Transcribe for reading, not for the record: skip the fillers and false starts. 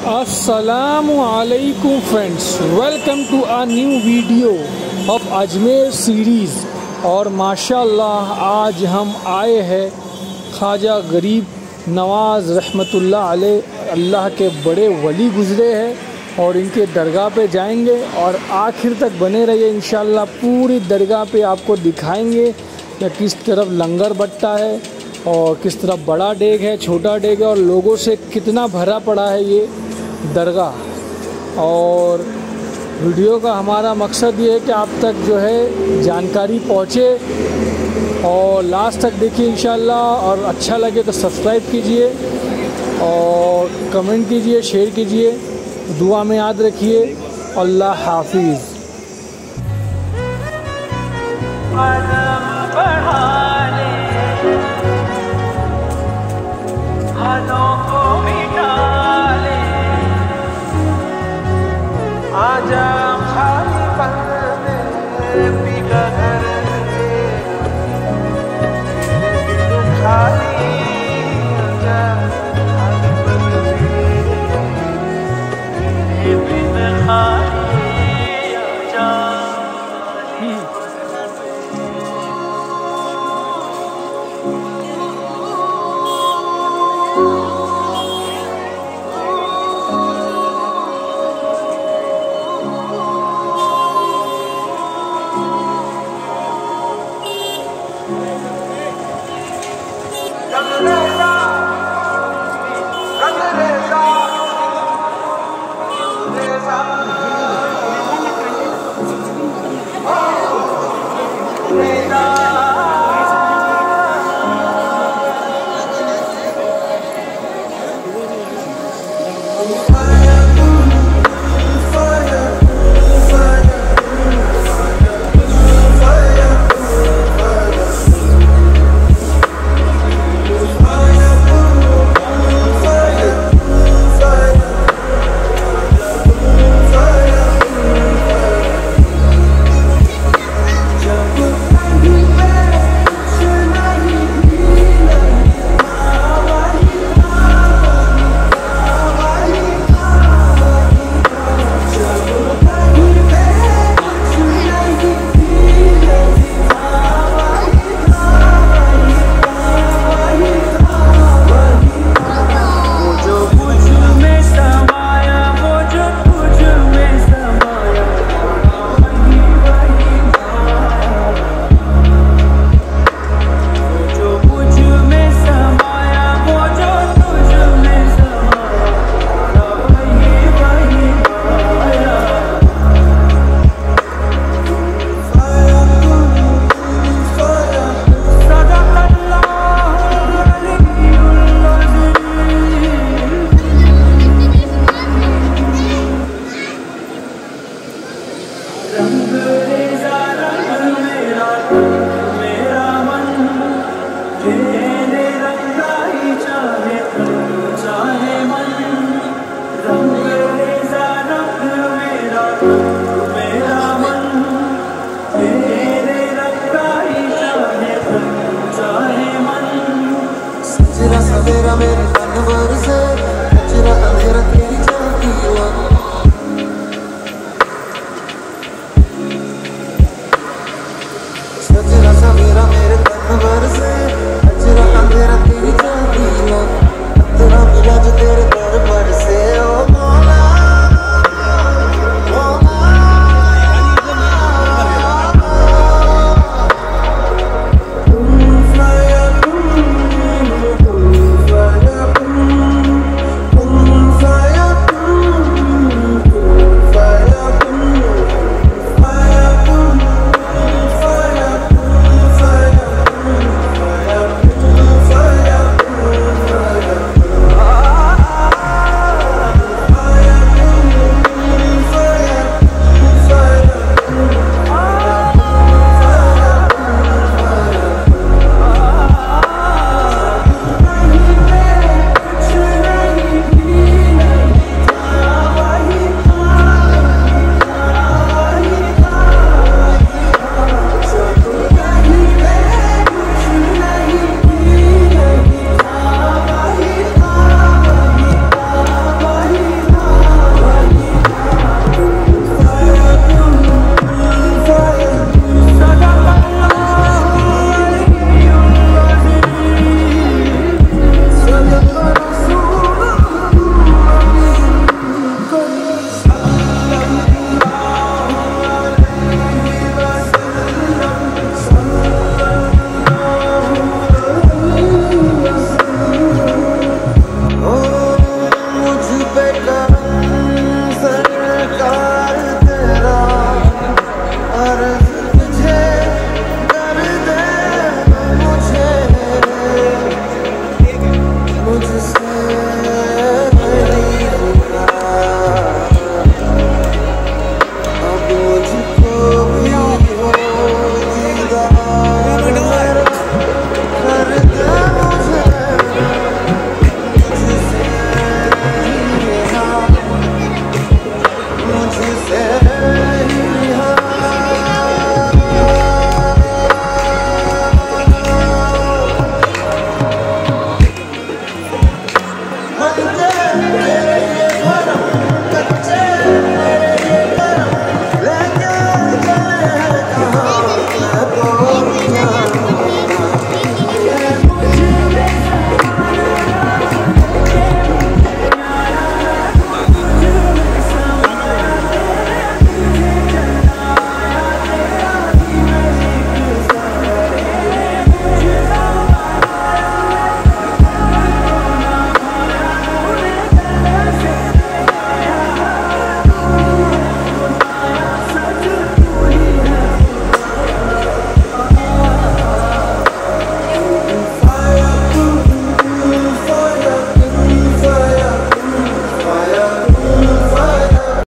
अस्सलामु अलैकुम friends, welcome to a new video of Ajmer series. और माशाल्लाह आज हम आए हैं ख्वाजा गरीब नवाज़ रहमतुल्लाह अलैह, अल्लाह के बड़े वली गुज़रे हैं और इनके दरगाह पे जाएंगे और आखिर तक बने रहिए। इंशाल्लाह पूरी दरगाह पे आपको दिखाएंगे कि किस तरफ लंगर बट्टा है और किस तरफ बड़ा डेग है, छोटा डेग है और लोगों से कितना भरा पड़ा है ये दरगाह। और वीडियो का हमारा मकसद ये है कि आप तक जो है जानकारी पहुँचे और लास्ट तक देखिए इंशाल्लाह। और अच्छा लगे तो सब्सक्राइब कीजिए और कमेंट कीजिए, शेयर कीजिए, दुआ में याद रखिए। अल्लाह हाफिज़। आजा खाली पल बिका घर खाली आजा खाली पल बिन खाली आजा। पे करम सरकार